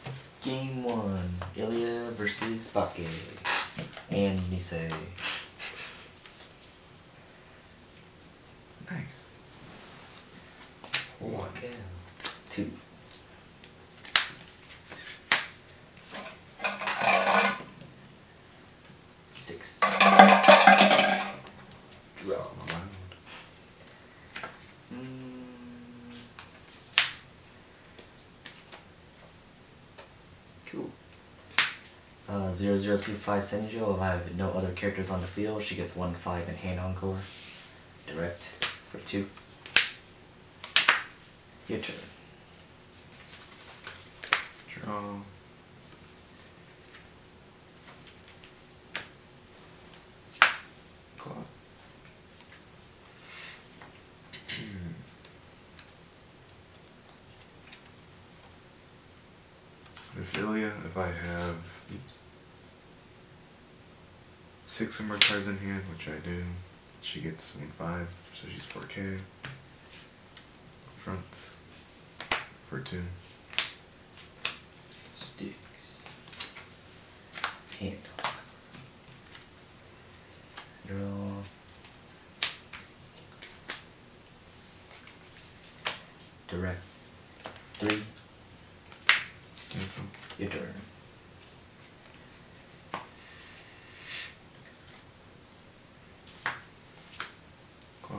Game 1, Ilya versus Bake and Nisei. Nice. 1, 2. Six. Draw. Cool. 0025 Senjo. If I have no other characters on the field, she gets 1/5 and hand encore. Direct for 2. Your turn. Draw. Claw. This Ilya, if I have 6 or more cards in hand, which I do, she gets 1/5, so she's 4K. Front for 2. Sticks. Hand. Draw. Direct. 3. Cancel. Your turn. Claw.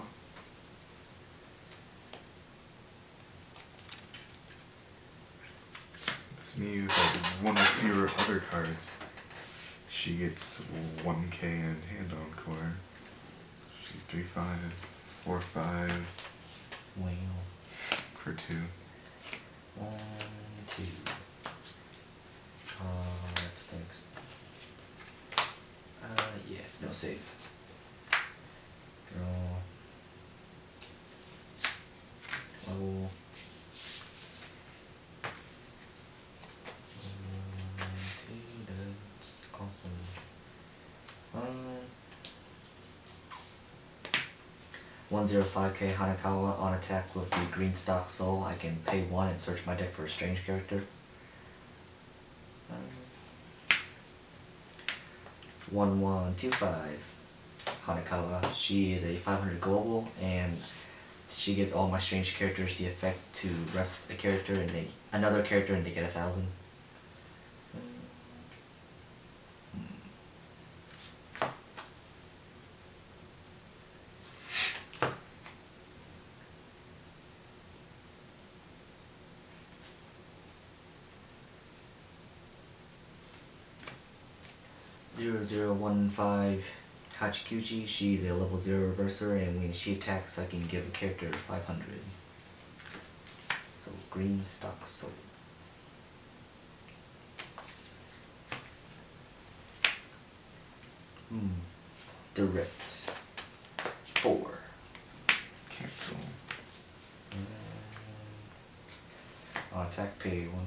This Miyu had one or fewer other cards. She gets 1K and hand encore. She's 3/5, 4/5 Wow. for 2. 1, 2. That stinks. Yeah, no save. Draw. Level. That's awesome. 105K Hanakawa on attack with the green stock soul. I can pay 1 and search my deck for a strange character. 1125 Hanakawa. She is a 500 global, and she gives all my strange characters the effect to rest a character and another character, and they get 1,000. 0015 Hachikuchi. She's a level 0 reverser, and when she attacks, I can give a character 500. So green stock soul. Direct. 4. Cancel. I'll attack, pay 1.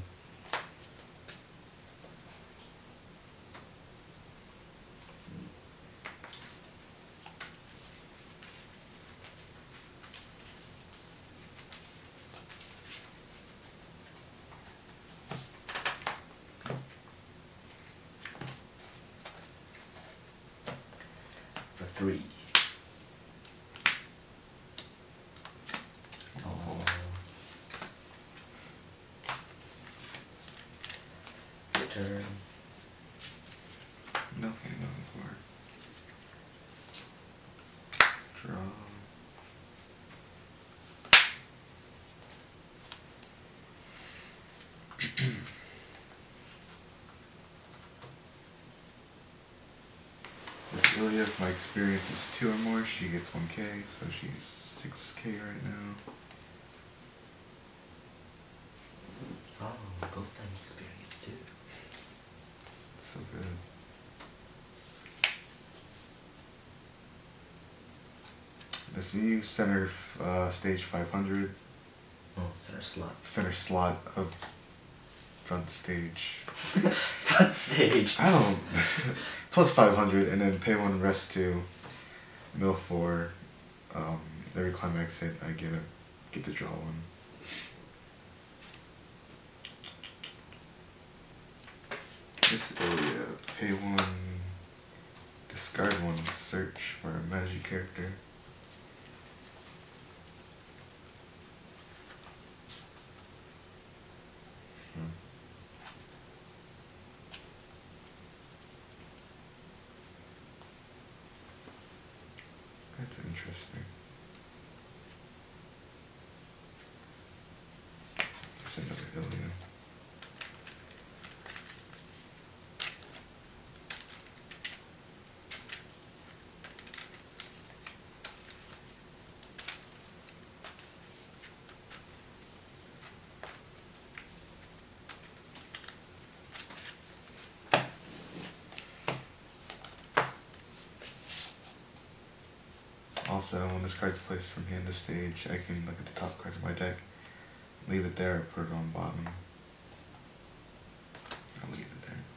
For 3. Turn. Nothing for draw. This Ilya, if my experience is 2 or more, she gets 1K, so she's 6K right now. Oh, both have experience too. So good. This Miyu center stage 500. Oh, center slot. Center slot of front stage. Front stage. I don't. Plus 500, and then pay 1, rest 2, mill 4. Every climax hit, I get to draw 1. This Ilya, pay 1, discard 1, search for a magic character. That's interesting. It's another Ilya. Also, when this card's placed from hand to stage, I can look at the top card of my deck, leave it there, or put it on bottom. I'll leave it there.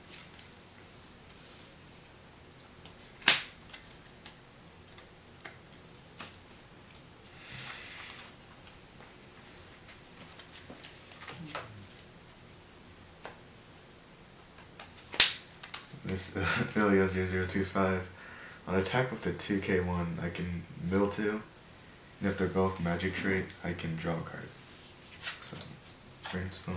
This Ilya 0025. On attack with the 2k1, I can mill 2, and if they're both magic trait, I can draw a card. So, Brainstorm.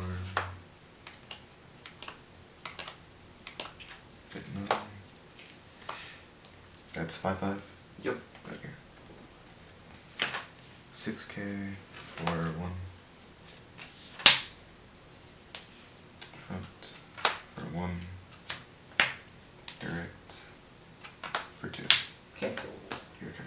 Hit 9. That's 5/5? Yep. Okay. 6k for 1. Front for 1. Direct for 2. Cancel. Your turn.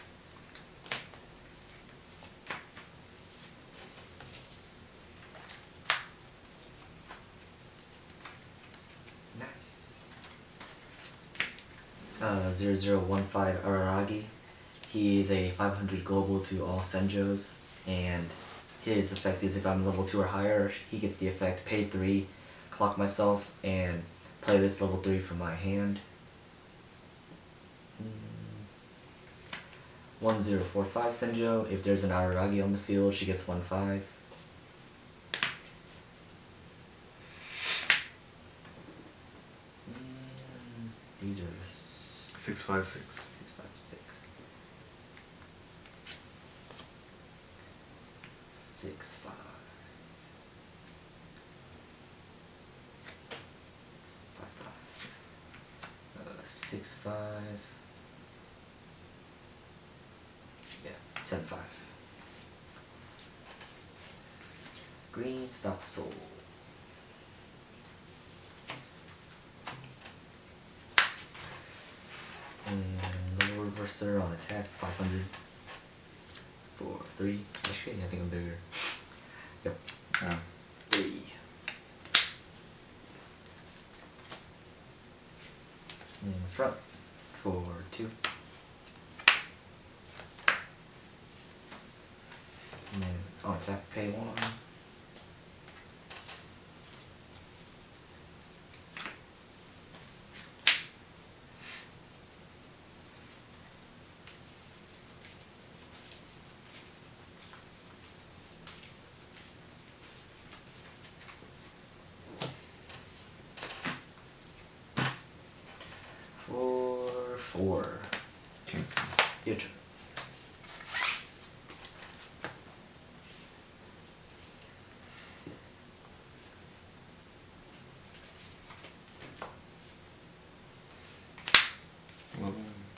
Nice. 0015 Araragi. He is a 500 global to all Senjos, and his effect is if I'm level 2 or higher, he gets the effect pay 3, clock myself, and play this level 3 from my hand. 1045 Senjo. If there's an Araragi on the field, she gets 1/5. These are 656. 656. 6/5. 6/5. Yeah, 10/5. Green Stock Soul. And lower reverser on attack 500 for 3. Actually, I think I'm bigger. Yep. Yeah. 3. In front for 2. And then on attack, pay 1. For 4. Cancel. Your turn. Level.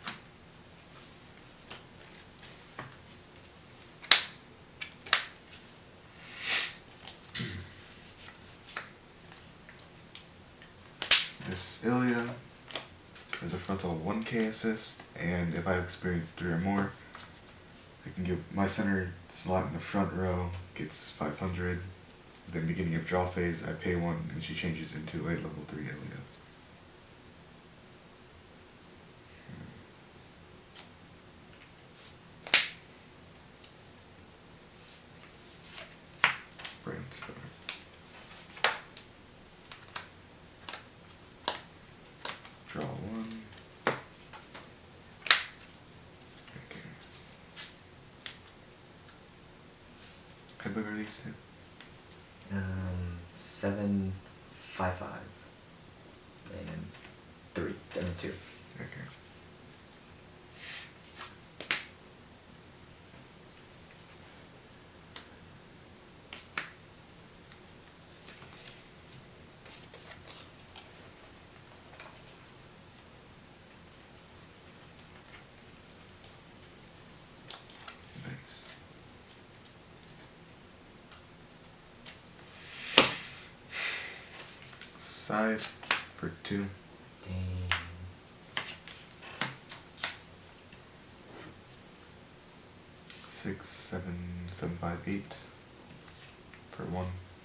This Ilya is a frontal 1k assist, and if I've experienced 3 or more, I can give my center slot in the front row gets 500. Then beginning of draw phase, I pay 1, and she changes into a level 3 Ilya. Brainstorm. Draw 1. Okay. How big are these two? 755. and 3, and 2. Okay. Nice. Side for 2. Dang. 6, 7, 7, 5, 8 for 1.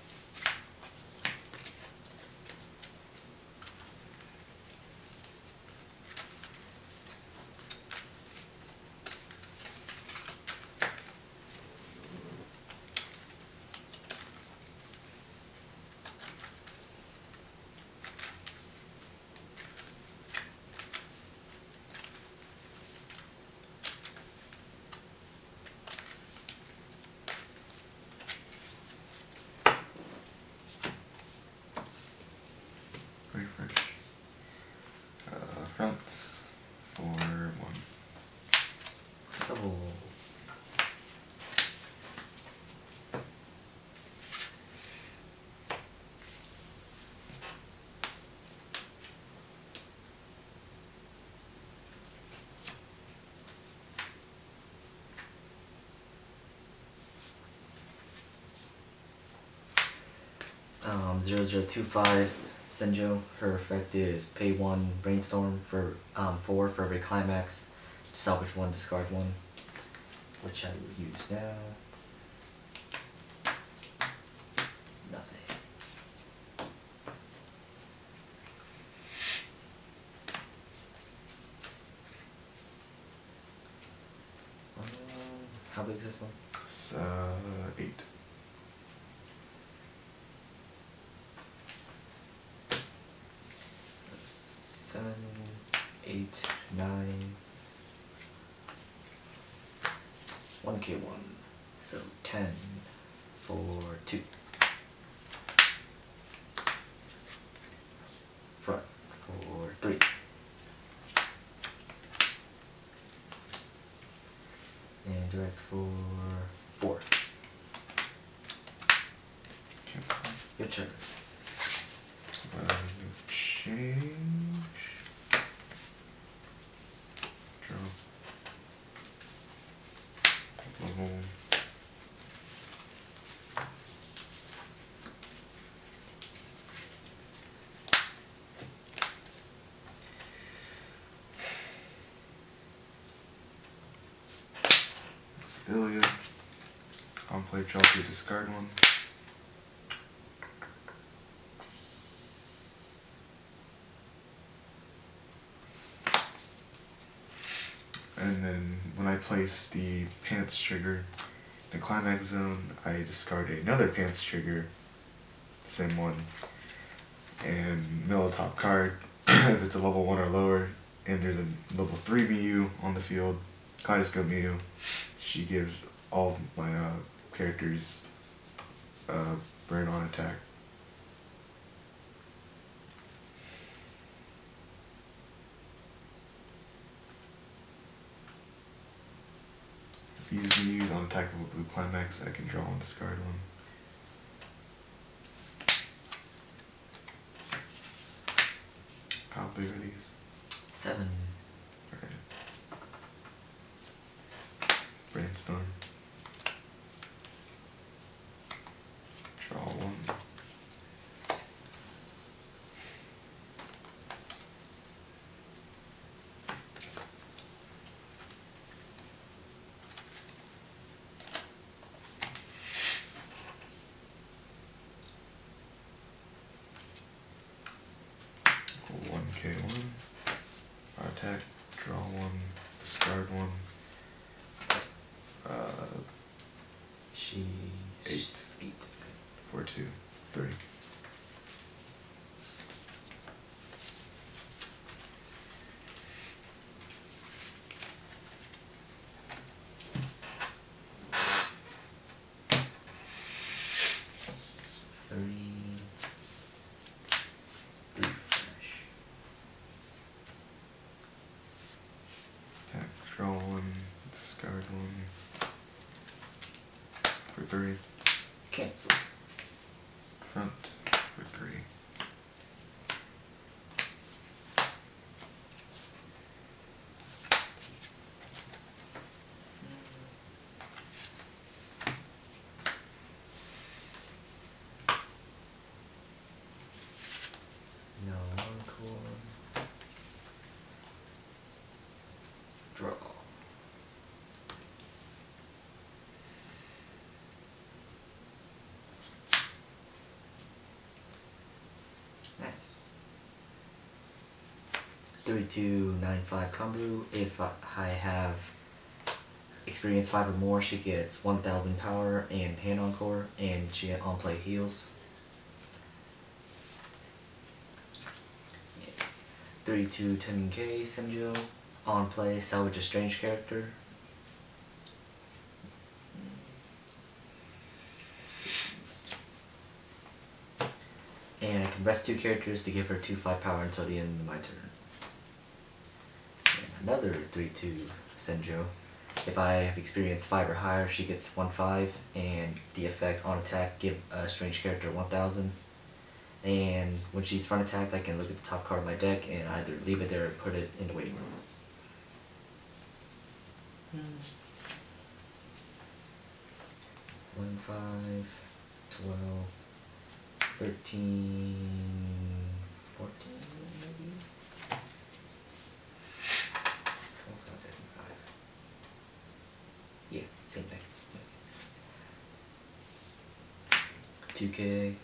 Refresh. Front for 1. Double. Um, 0025 Senjo, her effect is pay 1 brainstorm for 4 for every climax, salvage 1, discard 1, which I will use now. Nothing. How big is this one? It's 8. That's 7, 8, 9. 1k1. So 10 for 2. Front for 3. And direct for 4. Cancel. Your turn. Change. Draw. Level. It's Ilya. On play, draw 2, discard 1. And then when I place the pants trigger in the climax zone, I discard another pants trigger, the same one, and mill a top card if it's a level 1 or lower, and there's a level 3 Miyu on the field, Kaleidoscope Miyu. She gives all of my characters burn on attack. If these Miyus on attack with a blue climax, I can draw 1, discard 1. How big are these? 7. Alright. Brainstorm. Draw 1. K1. Attack. Draw 1. Discard 1. She's 8. 4, 2, 3. Refresh. 3. Cancel. Front for 3. No encore. Draw. Nice. 3295 Kambu. If I have experience 5 or more, she gets 1000 power and hand encore, and she on play heals. 3210K Senjo. On play, salvage a strange character. And I can rest 2 characters to give her 2/5 power until the end of my turn. And another 3/2 Senjo. If I have experience 5 or higher, she gets 1/5, and the effect on attack, give a strange character 1000. And when she's front attacked, I can look at the top card of my deck and either leave it there or put it in the waiting room. 1, 5, 12, 13, 14 maybe? 12, 13, 5. Yeah, same thing. 2K.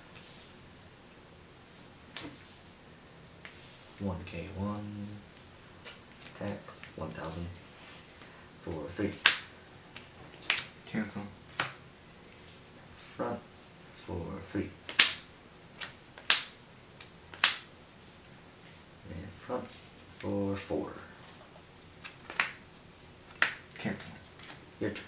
1K1. Attack. 1000. For 3. Cancel. Front. For 3. And front. For 4. Cancel. Your turn.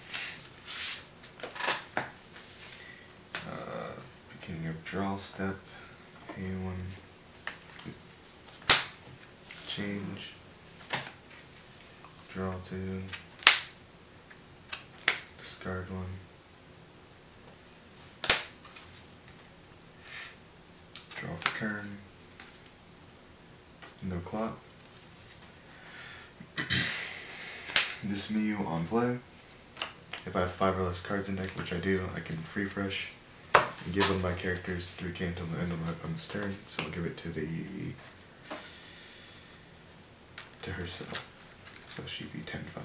Beginning of draw step. Pay 1. Change. Draw 2. Discard 1. Draw for turn. No clock. This Miyu on play. If I have 5 or less cards in deck, which I do, I can free fresh and give one of my characters 3K until the end of my opponent's turn. So I'll give it to herself. So she'd be 10/5.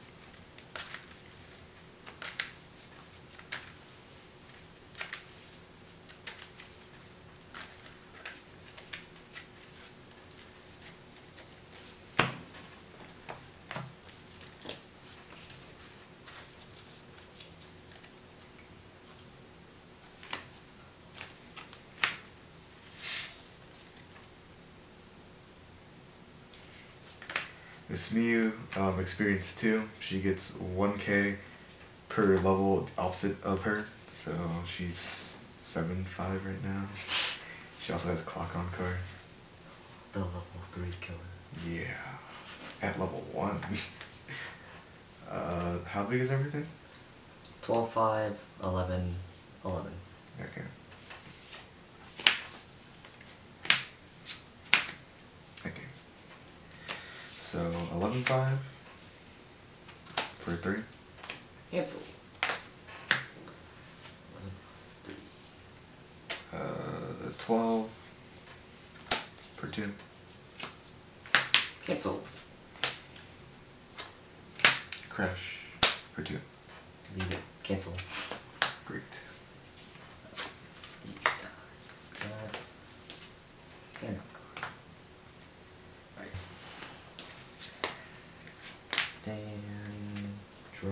This Miyu, experience 2, she gets 1K per level opposite of her, so she's 7/5 right now. She also has a clock on card. The level 3 killer. Yeah, at level 1. How big is everything? 12, 5, 11, 11. Okay. Okay. So 11/5 for 3. Cancel. 12 for 2. Cancel. Crash for 2. Leave it. Cancel. Great. That. And right. Stand. Draw.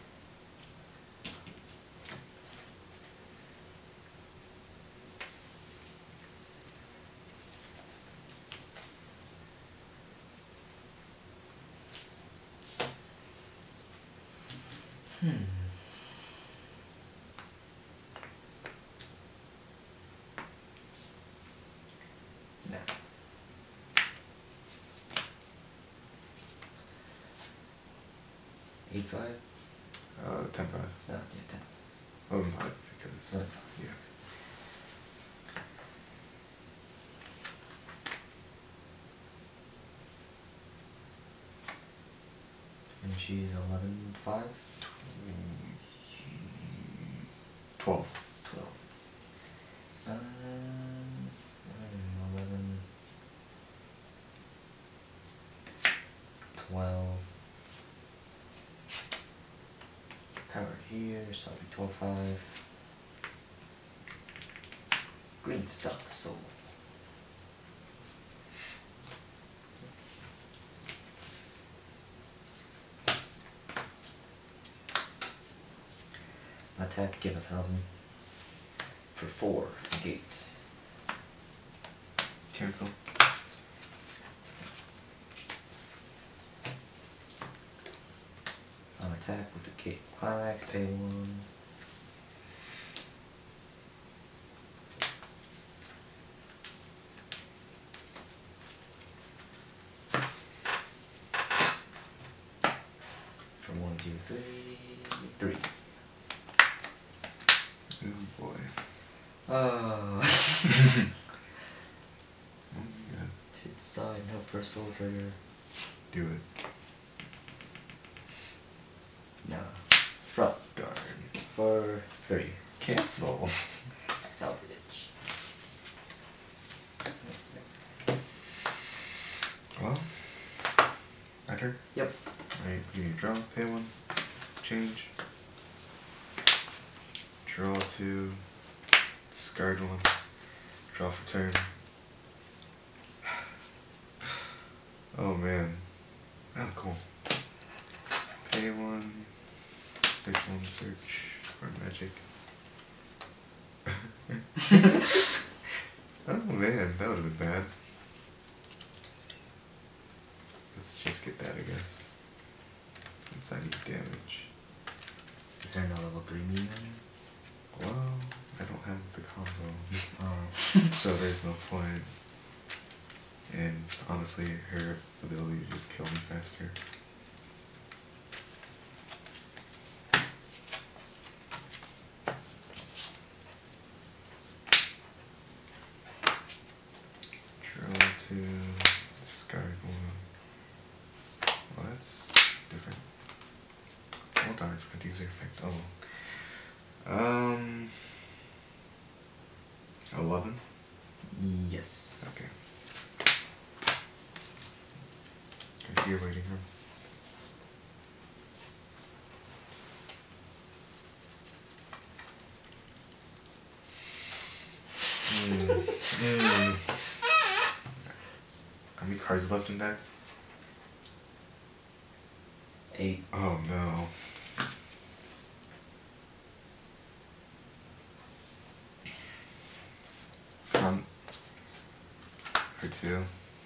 Now. 8, 5? 10/5. No, yeah, 10. 11.5 because 11.5. yeah. And she's 11.5? 12. 12. 11. 12. Power here, so that'll be 12.5. Green stock soul. Attack, give 1,000. For 4, negate. Cancel. Attack with the Cape Climax, pay 1. For 1, 2, 3. 3. Oh boy. Oh. Oh my god. Hit side, no first soul trigger. Do it. No. Front. Darn. For 3. Cancel. Salvage. Well, my turn. Yep. Alright, you need to draw, pay 1, change. Draw 2, discard 1, draw for turn. Oh man. Oh, cool. Pay 1, pick 1, search for magic. Oh man, that would have been bad. Let's just get that, I guess. Since I need damage. Is there no level 3 minion? Well, I don't have the combo. Oh. So there's no point. And honestly, her ability to just kill me faster. Draw 2, discard 1. Well, that's different. Oh darn, I use their effect. Oh. 11? Yes. Okay. I see your waiting room. How many cards left in deck? 8. Oh no. Front for 2.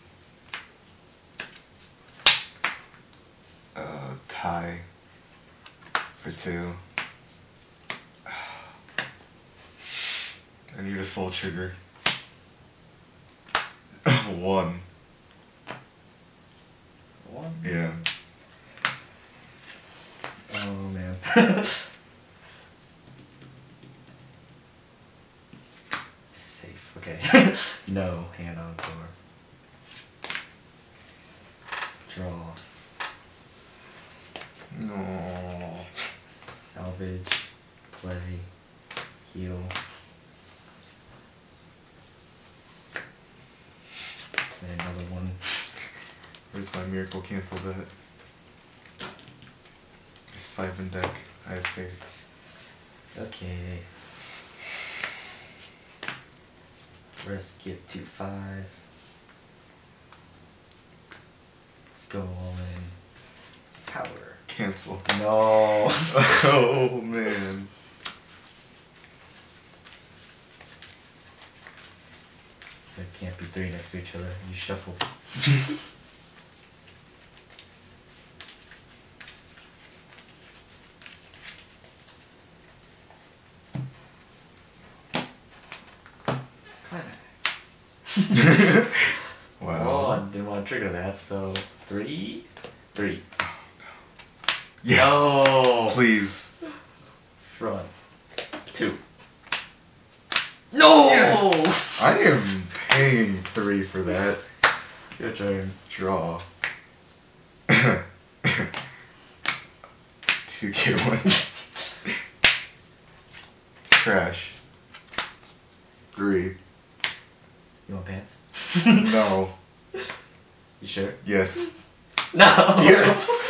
Tie for 2. I need a soul trigger. 1. 1? Yeah. Oh man. Safe, okay. No hand on door. Draw. No. Salvage. Play. Heal. Play another one. Where's my miracle cancels at? There's 5 in deck. I have faith. Okay. Rest get to 5. Let's go all in. Power. Cancel. No. Oh man. There can't be 3 next to each other. You shuffle. Climax. Wow. Oh, I didn't want to trigger that, so 3? 3. Yes. No. Please. Front. 2. No! Yes! I am paying 3 for that. Gotta try and draw. 2K1. Trash. 3. You want pants? No. You sure? Yes. No! Yes!